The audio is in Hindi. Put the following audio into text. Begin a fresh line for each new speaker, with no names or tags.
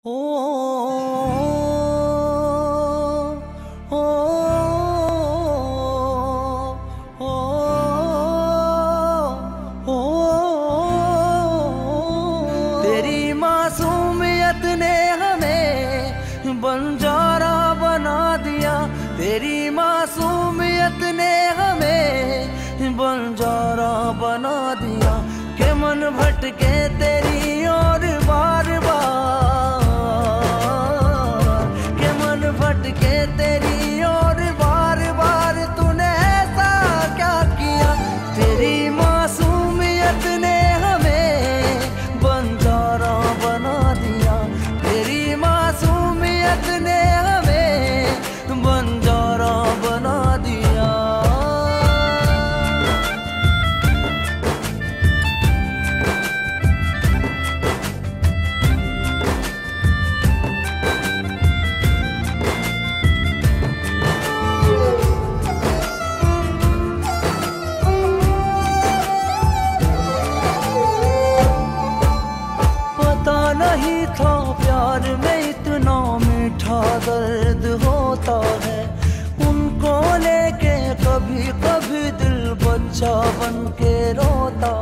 ओ, ओ, ओ, ओ, तेरी मासूमियत ने हमें बंजारा बना दिया। तेरी मासूमियत ने हमें बंजारा बना दिया कि मन भटके तेरी और बार बार, के मन भटके तेरी और बार बार। तूने ऐसा क्या किया? तेरी मासूमियत ने हमें बंजारा बना दिया। तेरी मासूमियत ने हमें बंजारा बना दिया। नहीं था प्यार में इतना मीठा दर्द होता है। उनको लेके कभी कभी दिल बच्चा बन के रोता